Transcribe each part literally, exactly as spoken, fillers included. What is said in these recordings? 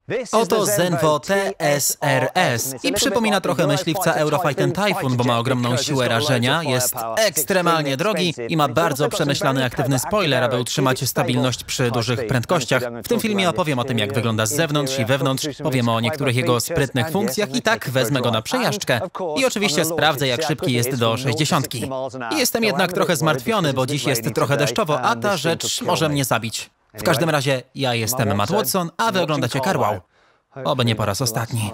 Oto Zenvo T S R S i przypomina trochę myśliwca Eurofighter Typhoon, bo ma ogromną siłę rażenia, jest ekstremalnie drogi i ma bardzo przemyślany aktywny spoiler, aby utrzymać stabilność przy dużych prędkościach. W tym filmie opowiem o tym, jak wygląda z zewnątrz i wewnątrz, powiem o niektórych jego sprytnych funkcjach i tak wezmę go na przejażdżkę. I oczywiście sprawdzę, jak szybki jest do sześćdziesiątki. Jestem jednak trochę zmartwiony, bo dziś jest trochę deszczowo, a ta rzecz może mnie zabić. W każdym razie, ja jestem Matt Watson, a wy oglądacie CarWow. Oby nie po raz ostatni.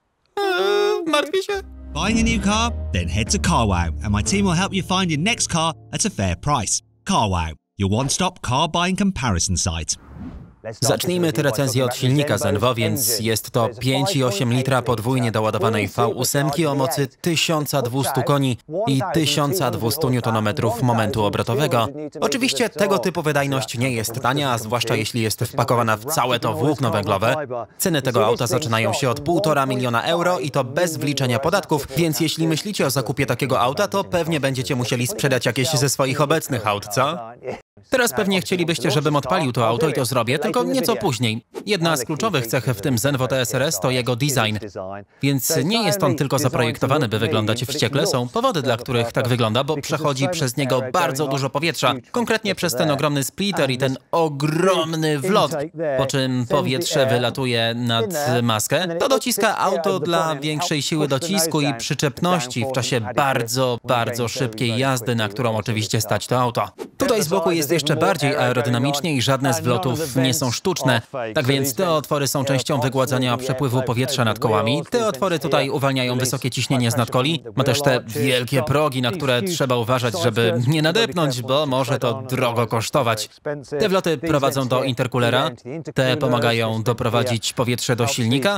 Eee, martwię się. Buying a new car? Then head to CarWow, and my team will help you find your next car at a fair price. CarWow, your one-stop car buying comparison site. Zacznijmy tę recenzję od silnika Zenvo, więc jest to pięć i osiem litra podwójnie doładowanej V osiem o mocy tysiąc dwieście koni i tysiąc dwieście niutonometrów momentu obrotowego. Oczywiście tego typu wydajność nie jest tania, a zwłaszcza jeśli jest wpakowana w całe to włókno węglowe. Ceny tego auta zaczynają się od półtora miliona euro i to bez wliczenia podatków, więc jeśli myślicie o zakupie takiego auta, to pewnie będziecie musieli sprzedać jakieś ze swoich obecnych aut, co? Teraz pewnie chcielibyście, żebym odpalił to auto i to zrobię, tylko nieco później. Jedna z kluczowych cech w tym Zenvo T S R S to jego design. Więc nie jest on tylko zaprojektowany, by wyglądać wściekle, są powody, dla których tak wygląda, bo przechodzi przez niego bardzo dużo powietrza. Konkretnie przez ten ogromny splitter i ten ogromny wlot, po czym powietrze wylatuje nad maskę. To dociska auto dla większej siły docisku i przyczepności w czasie bardzo, bardzo szybkiej jazdy, na którą oczywiście stać to auto. Tutaj z boku jest jeszcze bardziej aerodynamicznie i żadne z wlotów nie są sztuczne. Tak więc te otwory są częścią wygładzania przepływu powietrza nad kołami. Te otwory tutaj uwalniają wysokie ciśnienie z nadkoli. Ma też te wielkie progi, na które trzeba uważać, żeby nie nadepnąć, bo może to drogo kosztować. Te wloty prowadzą do intercoolera. Te pomagają doprowadzić powietrze do silnika.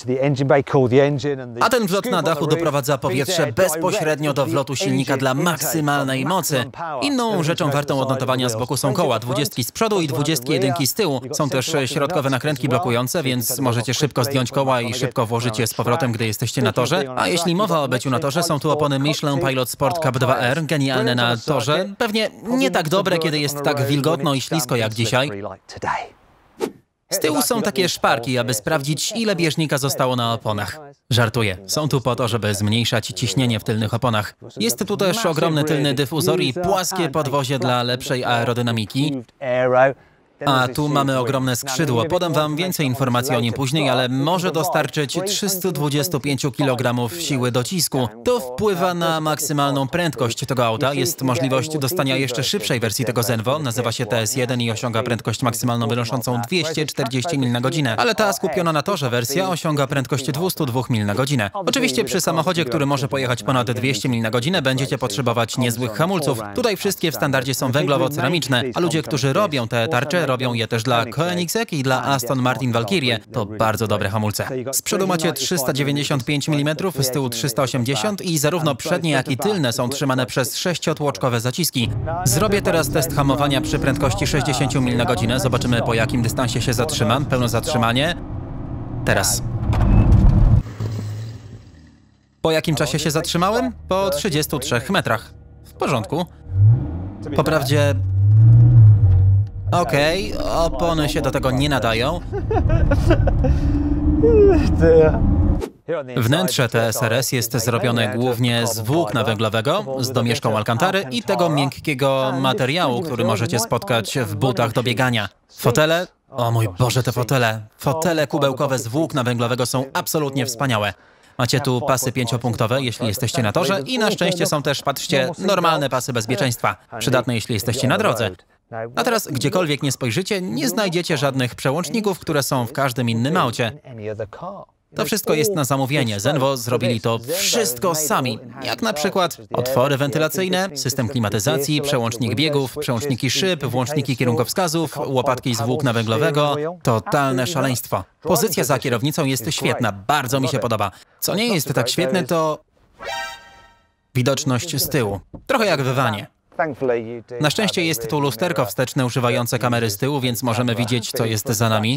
A ten wlot na dachu doprowadza powietrze bezpośrednio do wlotu silnika dla maksymalnej mocy. Inną rzeczą wartą odnotowania z boku są koła, dwudziestki z przodu i dwudziestki jedynki z tyłu. Są też środkowe nakrętki blokujące, więc możecie szybko zdjąć koła i szybko włożyć je z powrotem, gdy jesteście na torze. A jeśli mowa o byciu na torze, są tu opony Michelin Pilot Sport Cup dwa R, genialne na torze. Pewnie nie tak dobre, kiedy jest tak wilgotno i ślisko jak dzisiaj. Z tyłu są takie szparki, aby sprawdzić, ile bieżnika zostało na oponach. Żartuję. Są tu po to, żeby zmniejszać ciśnienie w tylnych oponach. Jest tu też ogromny tylny dyfuzor i płaskie podwozie dla lepszej aerodynamiki. A tu mamy ogromne skrzydło. Podam wam więcej informacji o nim później, ale może dostarczyć trzysta dwadzieścia pięć kilogramów siły docisku. To wpływa na maksymalną prędkość tego auta. Jest możliwość dostania jeszcze szybszej wersji tego Zenvo. Nazywa się T S jeden i osiąga prędkość maksymalną wynoszącą dwieście czterdzieści mil na godzinę. Ale ta skupiona na torze wersja osiąga prędkość dwieście dwa mil na godzinę. Oczywiście przy samochodzie, który może pojechać ponad dwieście mil na godzinę, będziecie potrzebować niezłych hamulców. Tutaj wszystkie w standardzie są węglowo-ceramiczne, a ludzie, którzy robią te tarcze, robią je też dla Koenigsegg i dla Aston Martin Valkyrie. To bardzo dobre hamulce. Z przodu macie trzysta dziewięćdziesiąt pięć milimetrów, z tyłu trzysta osiemdziesiąt i zarówno przednie, jak i tylne są trzymane przez sześciotłoczkowe zaciski. Zrobię teraz test hamowania przy prędkości sześćdziesiąt mil na godzinę. Zobaczymy, po jakim dystansie się zatrzymam. Pełne zatrzymanie. Teraz. Po jakim czasie się zatrzymałem? Po trzydziestu trzech metrach. W porządku. Poprawdzie... Okej, okay, opony się do tego nie nadają. Wnętrze T S R S jest zrobione głównie z włókna węglowego, z domieszką alkantary i tego miękkiego materiału, który możecie spotkać w butach do biegania. Fotele? O mój Boże, te fotele! Fotele kubełkowe z włókna węglowego są absolutnie wspaniałe. Macie tu pasy pięciopunktowe, jeśli jesteście na torze i na szczęście są też, patrzcie, normalne pasy bezpieczeństwa. Przydatne, jeśli jesteście na drodze. A teraz, gdziekolwiek nie spojrzycie, nie znajdziecie żadnych przełączników, które są w każdym innym aucie. To wszystko jest na zamówienie. Zenvo zrobili to wszystko sami. Jak na przykład otwory wentylacyjne, system klimatyzacji, przełącznik biegów, przełączniki szyb, włączniki kierunkowskazów, łopatki z włókna węglowego. Totalne szaleństwo. Pozycja za kierownicą jest świetna, bardzo mi się podoba. Co nie jest tak świetne, to widoczność z tyłu. Trochę jak w wanie. Na szczęście jest tu lusterko wsteczne używające kamery z tyłu, więc możemy widzieć, co jest za nami.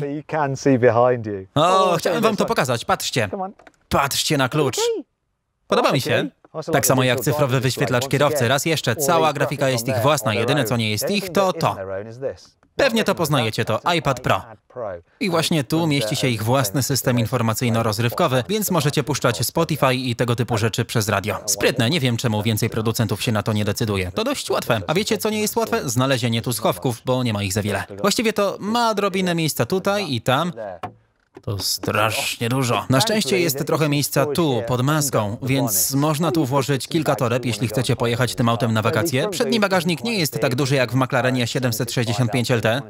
O, chciałem wam to pokazać. Patrzcie. Patrzcie na klucz. Podoba mi się. Tak samo jak cyfrowy wyświetlacz kierowcy. Raz jeszcze, cała grafika jest ich własna. Jedyne, co nie jest ich, to to. Pewnie to poznajecie, to iPad Pro. I właśnie tu mieści się ich własny system informacyjno-rozrywkowy, więc możecie puszczać Spotify i tego typu rzeczy przez radio. Sprytne, nie wiem czemu więcej producentów się na to nie decyduje. To dość łatwe. A wiecie co nie jest łatwe? Znalezienie tu schowków, bo nie ma ich za wiele. Właściwie to ma odrobinę miejsca tutaj i tam. To strasznie dużo. Na szczęście jest trochę miejsca tu, pod maską, więc można tu włożyć kilka toreb, jeśli chcecie pojechać tym autem na wakacje. Przedni bagażnik nie jest tak duży jak w McLarenie siedemset sześćdziesiąt pięć L T.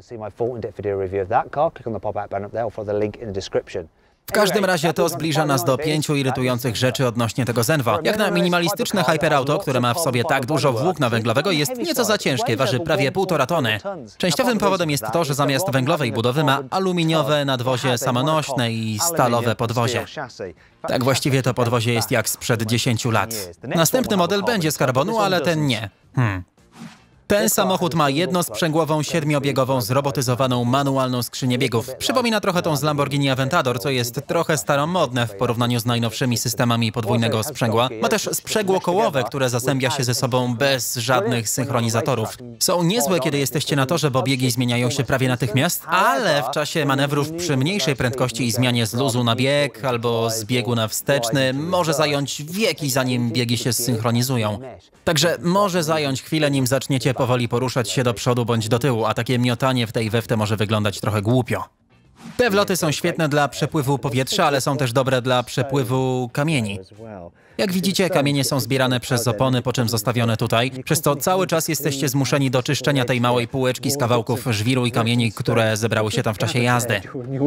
W każdym razie to zbliża nas do pięciu irytujących rzeczy odnośnie tego Zenvo. Jak na minimalistyczne hyperauto, które ma w sobie tak dużo włókna węglowego, jest nieco za ciężkie, waży prawie półtora tony. Częściowym powodem jest to, że zamiast węglowej budowy ma aluminiowe nadwozie samonośne i stalowe podwozie. Tak właściwie to podwozie jest jak sprzed dziesięciu lat. Następny model będzie z karbonu, ale ten nie. Hmm. Ten samochód ma jednosprzęgłową, siedmiobiegową, zrobotyzowaną, manualną skrzynię biegów. Przypomina trochę tą z Lamborghini Aventador, co jest trochę staromodne w porównaniu z najnowszymi systemami podwójnego sprzęgła. Ma też sprzęgło kołowe, które zazębia się ze sobą bez żadnych synchronizatorów. Są niezłe, kiedy jesteście na torze, bo biegi zmieniają się prawie natychmiast, ale w czasie manewrów przy mniejszej prędkości i zmianie z luzu na bieg albo z biegu na wsteczny może zająć wieki, zanim biegi się zsynchronizują. Także może zająć chwilę, nim zaczniecie powoli poruszać się do przodu bądź do tyłu, a takie miotanie w tej we w te może wyglądać trochę głupio. Te wloty są świetne dla przepływu powietrza, ale są też dobre dla przepływu kamieni. Jak widzicie, kamienie są zbierane przez opony, po czym zostawione tutaj, przez co cały czas jesteście zmuszeni do czyszczenia tej małej półeczki z kawałków żwiru i kamieni, które zebrały się tam w czasie jazdy.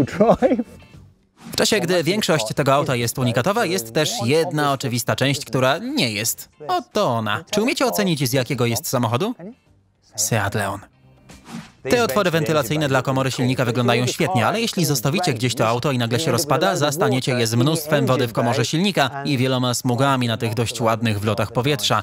W czasie, gdy większość tego auta jest unikatowa, jest też jedna oczywista część, która nie jest. Oto ona. Czy umiecie ocenić, z jakiego jest samochodu? Seat Leon. Te otwory wentylacyjne dla komory silnika wyglądają świetnie, ale jeśli zostawicie gdzieś to auto i nagle się rozpada, zastaniecie je z mnóstwem wody w komorze silnika i wieloma smugami na tych dość ładnych wlotach powietrza.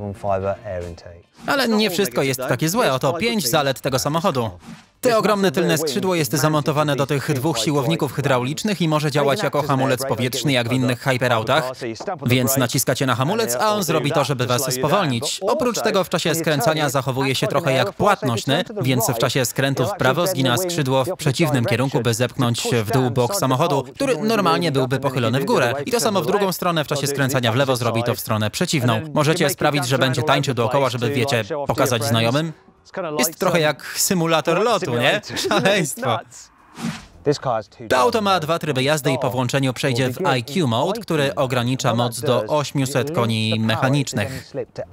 Ale nie wszystko jest takie złe. Oto pięć zalet tego samochodu. Te ogromne tylne skrzydło jest zamontowane do tych dwóch siłowników hydraulicznych i może działać jako hamulec powietrzny jak w innych hyperautach, więc naciskacie na hamulec, a on zrobi to, żeby was spowolnić. Oprócz tego w czasie skręcania zachowuje się trochę jak płat nośny, więc w czasie skrętu w prawo zgina skrzydło w przeciwnym kierunku, by zepchnąć w dół bok samochodu, który normalnie byłby pochylony w górę. I to samo w drugą stronę, w czasie skręcania w lewo zrobi to w stronę przeciwną. Możecie sprawić, że będzie tańczył dookoła, żeby, wiecie, pokazać znajomym. Jest trochę jak symulator lotu, nie? Szaleństwo. To auto ma dwa tryby jazdy i po włączeniu przejdzie w I Q Mode, który ogranicza moc do osiemset koni mechanicznych.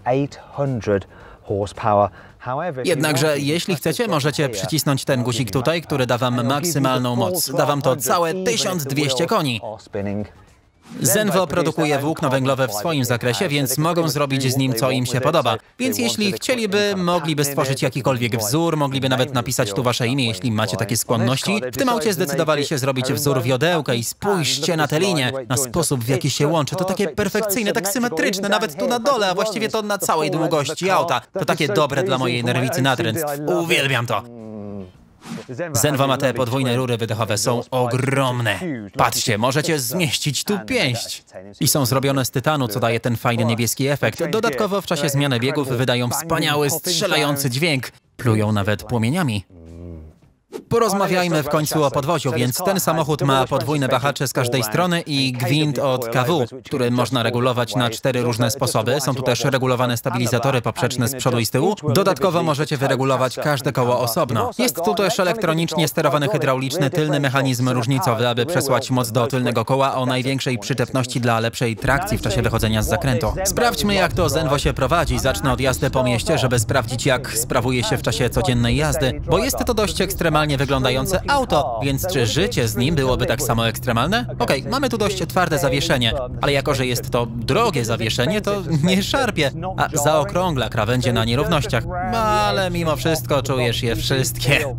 Jednakże jeśli chcecie, możecie przycisnąć ten guzik tutaj, który da wam maksymalną moc. Da wam to całe tysiąc dwieście koni. Zenvo produkuje włókno węglowe w swoim zakresie, więc mogą zrobić z nim co im się podoba. Więc jeśli chcieliby, mogliby stworzyć jakikolwiek wzór, mogliby nawet napisać tu wasze imię, jeśli macie takie skłonności. W tym aucie zdecydowali się zrobić wzór wiodełka i spójrzcie na tę linię, na sposób, w jaki się łączy. To takie perfekcyjne, tak symetryczne, nawet tu na dole, a właściwie to na całej długości auta. To takie dobre dla mojej nerwicy natręctw. Uwielbiam to. Zenvo ma te podwójne rury wydechowe, są ogromne. Patrzcie, możecie zmieścić tu pięść. I są zrobione z tytanu, co daje ten fajny niebieski efekt. Dodatkowo w czasie zmiany biegów wydają wspaniały, strzelający dźwięk. Plują nawet płomieniami. Porozmawiajmy w końcu o podwoziu, więc ten samochód ma podwójne wahacze z każdej strony i gwint od K W, który można regulować na cztery różne sposoby. Są tu też regulowane stabilizatory poprzeczne z przodu i z tyłu. Dodatkowo możecie wyregulować każde koło osobno. Jest tu też elektronicznie sterowany hydrauliczny tylny mechanizm różnicowy, aby przesłać moc do tylnego koła o największej przyczepności dla lepszej trakcji w czasie wychodzenia z zakrętu. Sprawdźmy, jak to Zenvo się prowadzi. Zacznę od jazdy po mieście, żeby sprawdzić, jak sprawuje się w czasie codziennej jazdy, bo jest to dość ekstremalnie wyglądające auto, więc czy życie z nim byłoby tak samo ekstremalne? Okej, okay, mamy tu dość twarde zawieszenie, ale jako że jest to drogie zawieszenie, to nie szarpie, a zaokrągla krawędzie na nierównościach. Ale mimo wszystko czujesz je wszystkie.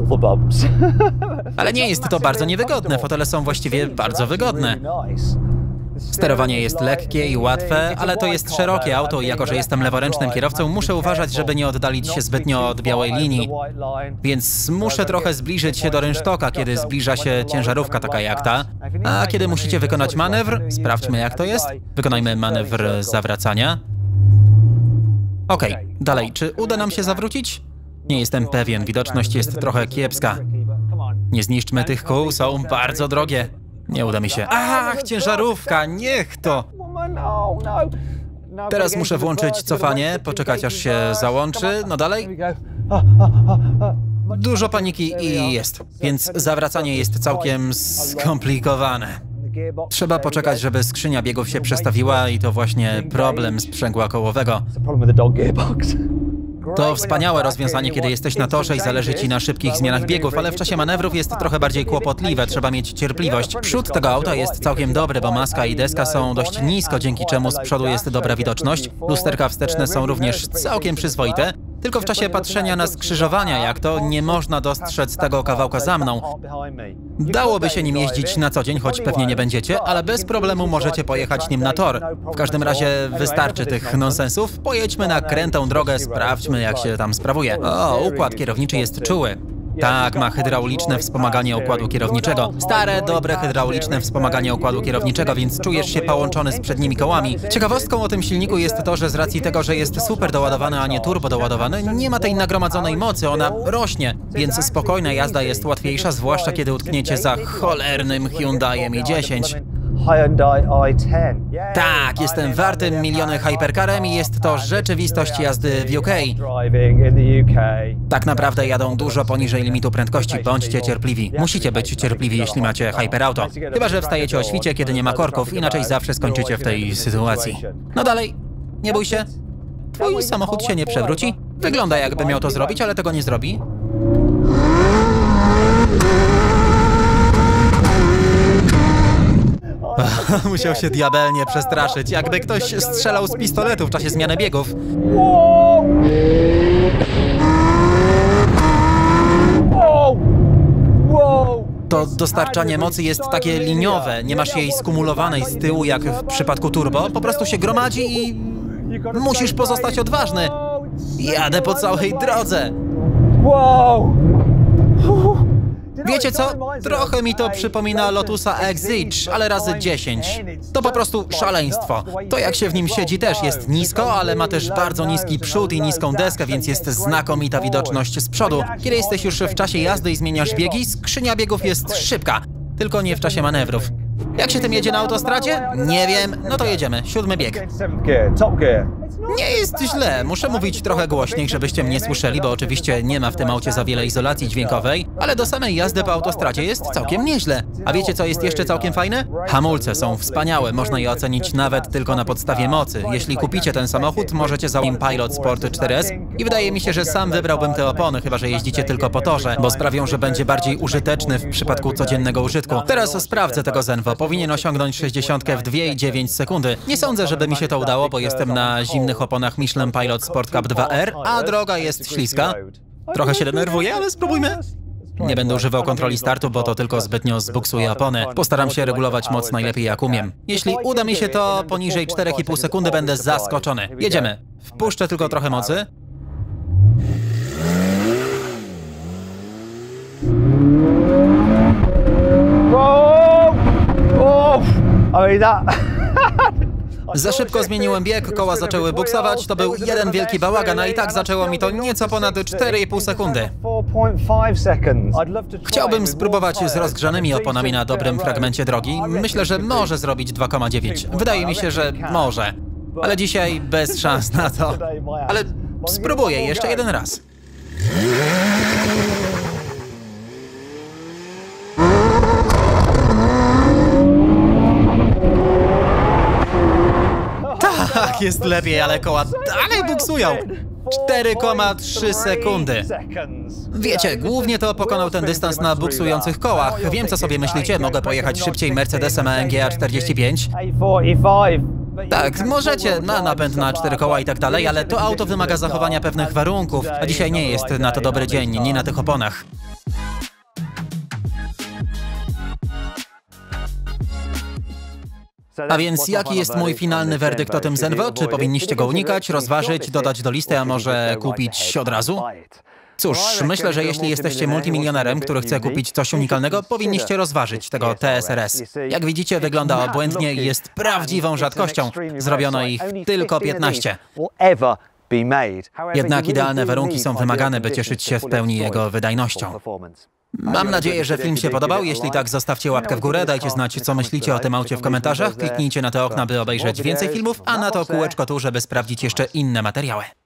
Ale nie jest to bardzo niewygodne, fotele są właściwie bardzo wygodne. Sterowanie jest lekkie i łatwe, ale to jest szerokie auto i jako że jestem leworęcznym kierowcą, muszę uważać, żeby nie oddalić się zbytnio od białej linii. Więc muszę trochę zbliżyć się do rynsztoka, kiedy zbliża się ciężarówka taka jak ta. A kiedy musicie wykonać manewr, sprawdźmy jak to jest. Wykonajmy manewr zawracania. Okej, okay, dalej, czy uda nam się zawrócić? Nie jestem pewien, widoczność jest trochę kiepska. Nie zniszczmy tych kół, są bardzo drogie. Nie uda mi się. Ach, ciężarówka, niech to! Teraz muszę włączyć cofanie, poczekać aż się załączy, no dalej. Dużo paniki i jest, więc zawracanie jest całkiem skomplikowane. Trzeba poczekać, żeby skrzynia biegów się przestawiła i to właśnie problem sprzęgła kołowego. To wspaniałe rozwiązanie, kiedy jesteś na torze i zależy ci na szybkich zmianach biegów, ale w czasie manewrów jest trochę bardziej kłopotliwe, trzeba mieć cierpliwość. Przód tego auta jest całkiem dobry, bo maska i deska są dość nisko, dzięki czemu z przodu jest dobra widoczność. Lusterka wsteczne są również całkiem przyzwoite. Tylko w czasie patrzenia na skrzyżowania, jak to, nie można dostrzec tego kawałka za mną. Dałoby się nim jeździć na co dzień, choć pewnie nie będziecie, ale bez problemu możecie pojechać nim na tor. W każdym razie wystarczy tych nonsensów. Pojedźmy na krętą drogę, sprawdźmy, jak się tam sprawuje. O, układ kierowniczy jest czuły. Tak, ma hydrauliczne wspomaganie układu kierowniczego. Stare, dobre hydrauliczne wspomaganie układu kierowniczego, więc czujesz się połączony z przednimi kołami. Ciekawostką o tym silniku jest to, że z racji tego, że jest super doładowany, a nie turbo doładowany, nie ma tej nagromadzonej mocy, ona rośnie, więc spokojna jazda jest łatwiejsza, zwłaszcza kiedy utkniecie za cholernym Hyundaiem i dziesięć. Tak, jestem wartym miliony hypercarem i jest to rzeczywistość jazdy w U K. Tak naprawdę jadą dużo poniżej limitu prędkości, bądźcie cierpliwi. Musicie być cierpliwi, jeśli macie hyperauto. Chyba że wstajecie o świcie, kiedy nie ma korków, inaczej zawsze skończycie w tej sytuacji. No dalej, nie bój się. Twój samochód się nie przewróci. Wygląda, jakby miał to zrobić, ale tego nie zrobi. Musiał się diabelnie przestraszyć, jakby ktoś strzelał z pistoletu w czasie zmiany biegów. To dostarczanie mocy jest takie liniowe, nie masz jej skumulowanej z tyłu jak w przypadku turbo, po prostu się gromadzi i musisz pozostać odważny. Jadę po całej drodze. Wiecie co? Trochę mi to przypomina Lotusa Exige, ale razy dziesięć. To po prostu szaleństwo. To jak się w nim siedzi też jest nisko, ale ma też bardzo niski przód i niską deskę, więc jest znakomita widoczność z przodu. Kiedy jesteś już w czasie jazdy i zmieniasz biegi, skrzynia biegów jest szybka. Tylko nie w czasie manewrów. Jak się tym jedzie na autostradzie? Nie wiem. No to jedziemy. Siódmy bieg. Nie jest źle. Muszę mówić trochę głośniej, żebyście mnie słyszeli, bo oczywiście nie ma w tym aucie za wiele izolacji dźwiękowej, ale do samej jazdy po autostradzie jest całkiem nieźle. A wiecie, co jest jeszcze całkiem fajne? Hamulce są wspaniałe. Można je ocenić nawet tylko na podstawie mocy. Jeśli kupicie ten samochód, możecie założyć Pilot Sport cztery S i wydaje mi się, że sam wybrałbym te opony, chyba że jeździcie tylko po torze, bo sprawią, że będzie bardziej użyteczny w przypadku codziennego użytku. Teraz sprawdzę tego Zenvo. Powinien osiągnąć sześćdziesiątkę w dwie i dziewięć sekundy. Nie sądzę, żeby mi się to udało, bo jestem na zimnych oponach Michelin Pilot Sport Cup dwa R, a droga jest śliska. Trochę się denerwuję, ale spróbujmy. Nie będę używał kontroli startu, bo to tylko zbytnio zbuksuje opony. Postaram się regulować moc najlepiej jak umiem. Jeśli uda mi się to poniżej czterech i pół sekundy, będę zaskoczony. Jedziemy. Wpuszczę tylko trochę mocy. Za szybko zmieniłem bieg, koła zaczęły buksować, to był jeden wielki bałagan, a i tak zaczęło mi to nieco ponad cztery i pół sekundy. Chciałbym spróbować z rozgrzanymi oponami na dobrym fragmencie drogi. Myślę, że może zrobić dwa przecinek dziewięć. Wydaje mi się, że może. Ale dzisiaj bez szans na to. Ale spróbuję jeszcze jeden raz. Tak, jest lepiej, ale koła dalej buksują. cztery przecinek trzy sekundy. Wiecie, głównie to pokonał ten dystans na buksujących kołach. Wiem, co sobie myślicie, mogę pojechać szybciej Mercedesem A M G A czterdzieści pięć. Tak, możecie, ma napęd na cztery koła i tak dalej, ale to auto wymaga zachowania pewnych warunków, a dzisiaj nie jest na to dobry dzień, nie na tych oponach. A więc jaki jest mój finalny werdykt o tym Zenvo? Czy powinniście go unikać, rozważyć, dodać do listy, a może kupić od razu? Cóż, myślę, że jeśli jesteście multimilionerem, który chce kupić coś unikalnego, powinniście rozważyć tego T S R S. Jak widzicie, wygląda obłędnie i jest prawdziwą rzadkością. Zrobiono ich tylko piętnaście. Jednak idealne warunki są wymagane, by cieszyć się w pełni jego wydajnością. Mam nadzieję, że film się podobał. Jeśli tak, zostawcie łapkę w górę, dajcie znać, co myślicie o tym aucie w komentarzach. Kliknijcie na te okna, by obejrzeć więcej filmów, a na to kółeczko tu, żeby sprawdzić jeszcze inne materiały.